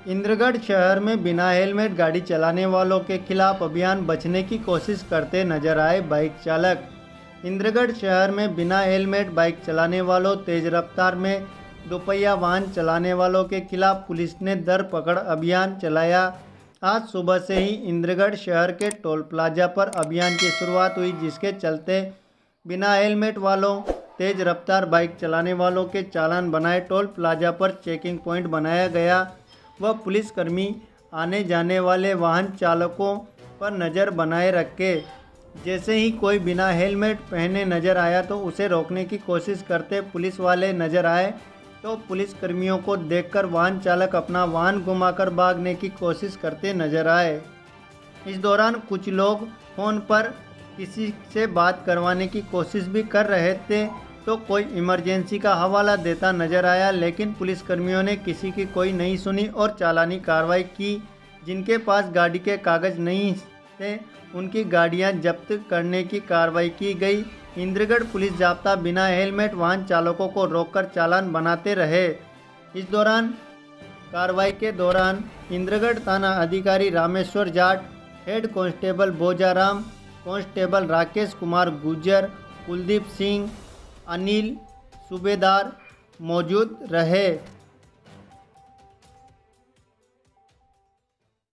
इंद्रगढ़ शहर में बिना हेलमेट गाड़ी चलाने वालों के खिलाफ अभियान बचने की कोशिश करते नजर आए बाइक चालक। इंद्रगढ़ शहर में बिना हेलमेट बाइक चलाने वालों, तेज रफ्तार में दोपहिया वाहन चलाने वालों के खिलाफ पुलिस ने दर पकड़ अभियान चलाया। आज सुबह से ही इंद्रगढ़ शहर के टोल प्लाजा पर अभियान की शुरुआत हुई, जिसके चलते बिना हेलमेट वालों, तेज रफ्तार बाइक चलाने वालों के चालान बनाए टोल प्लाजा पर चेकिंग पॉइंट बनाया गया व पुलिसकर्मी आने जाने वाले वाहन चालकों पर नज़र बनाए रखे। जैसे ही कोई बिना हेलमेट पहने नज़र आया तो उसे रोकने की कोशिश करते पुलिस वाले नज़र आए तो पुलिसकर्मियों को देखकर वाहन चालक अपना वाहन घुमाकर भागने की कोशिश करते नजर आए। इस दौरान कुछ लोग फ़ोन पर किसी से बात करवाने की कोशिश भी कर रहे थे तो कोई इमरजेंसी का हवाला देता नजर आया, लेकिन पुलिसकर्मियों ने किसी की कोई नहीं सुनी और चालानी कार्रवाई की। जिनके पास गाड़ी के कागज़ नहीं थे उनकी गाड़ियां जब्त करने की कार्रवाई की गई। इंद्रगढ़ पुलिस जाब्ता बिना हेलमेट वाहन चालकों को रोककर चालान बनाते रहे। इस दौरान कार्रवाई के दौरान इंद्रगढ़ थाना अधिकारी Rameshwar Jat, head constable Bojaram, constable Rakesh Kumar Gurjar, Kuldeep Singh, Anil सूबेदार मौजूद रहे।